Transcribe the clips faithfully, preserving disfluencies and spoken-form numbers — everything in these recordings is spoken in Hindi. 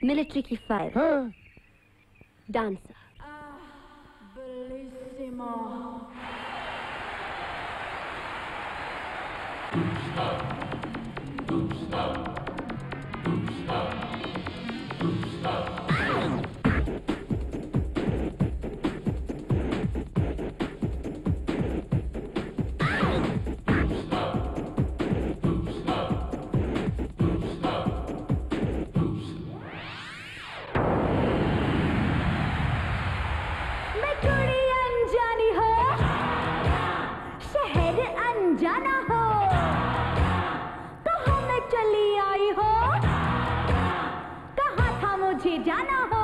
मिलिट्री की फाइल। हाँ। डांसर। जाना हो कहाँ मैं चली आई हो, कहाँ था मुझे जाना हो,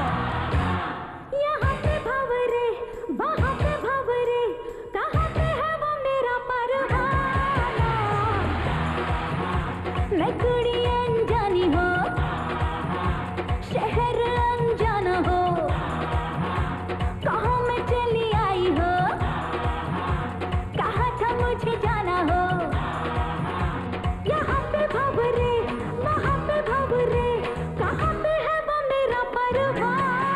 यहाँ पे भंवरे वहाँ पे भंवरे, कहाँ पे है वो मेरा परवाना। मैं कुड़ी अनजानी हो, शहर अनजाना हो, कहाँ मैं चली आई हो, कहाँ था मुझे जाना हो, यहाँ पे भंवरे वहाँ पे भंवरे, कहाँ पे है वो मेरा परवाना।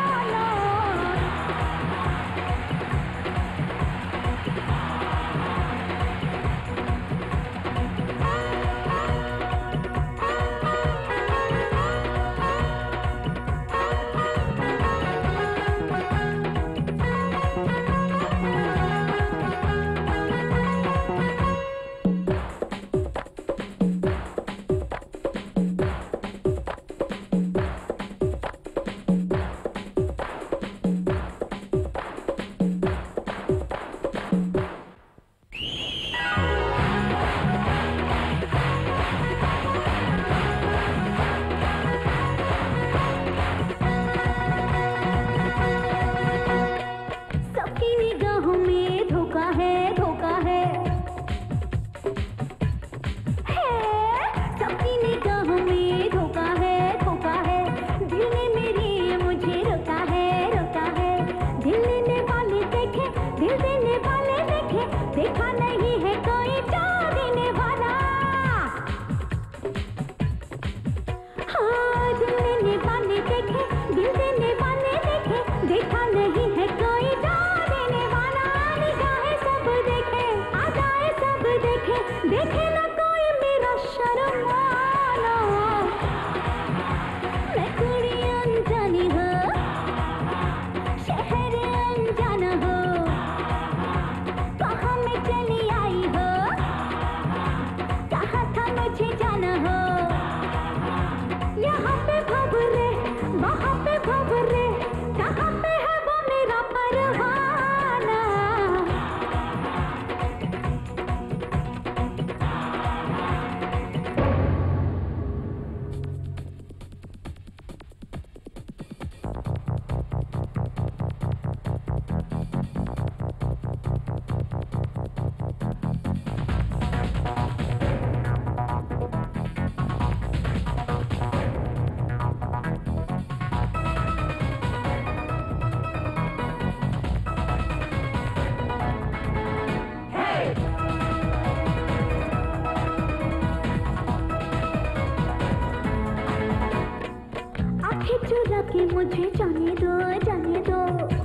कि मुझे जाने दो जाने दो,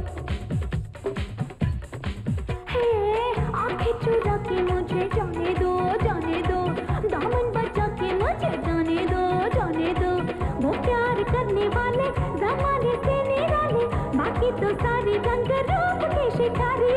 हे आंखें चुरा के मुझे जाने दो जाने दो, दामन बचा के मुझे जाने दो जाने दो। वो प्यार करने वाले जमाने से निराले, बाकी तो सारे रंग रूप के शिकारी।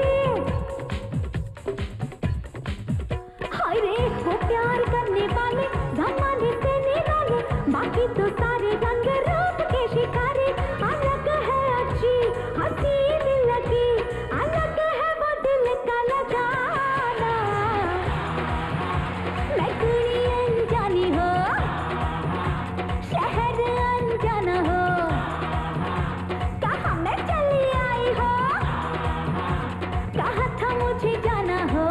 हाय रे वो प्यार करने वाले जमाने से निराले, बाकी तो सारे रंग रूप के शिकारी। अलग है अच्छी हसीन लगी, अलग है वो दिल का लगाना। मैं कुड़ी अनजानी हो, शहर अनजाना हो, कहाँ मैं चली आई हो, कहाँ था मुझे जाना हो।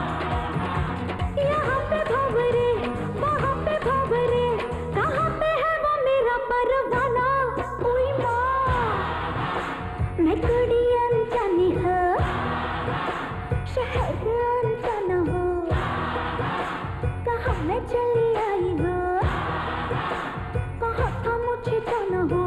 यहाँ पे भंवरे वहाँ पे भंवरे, कहाँ पे है वो मेरा परवाना। ओए माँ मैं कुड़ी अनजानी हो, शहर अनजाना हो, कहाँ मैं चली आई हो, कहाँ था मुझे जाना हो।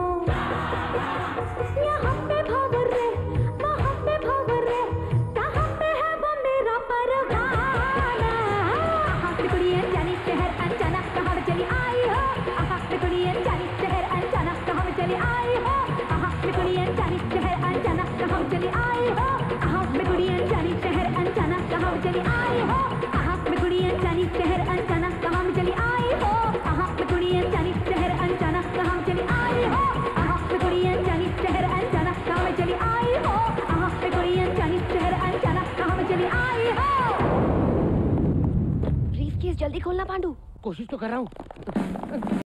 शहर अनजाना कहाँ में चली आई हो आहा मैं कुड़ी अनजानी शहर अनजाना कहाँ में चली आई हो आहा मैं कुड़ी अनजानी शहर अनजाना कहाँ में चली आई हो आहा मैं कुड़ी अनजानी शहर अनजाना कहाँ में चली आई हो आहा मैं कुड़ी अनजानी शहर अनजाना कहाँ में चली आई हो आहा मैं कुड़ी अनजानी शहर अनजाना कहाँ में चली आई हो आहा मैं कुड़ी अनजानी शहर अनजाना कहाँ में चली आई हो आहा मैं कुड़ी अनजानी शहर अनजाना कहाँ में चली आई हो। ब्रीफ केस जल्दी खोलना पांडू। कोशिश तो कर रहा हूँ।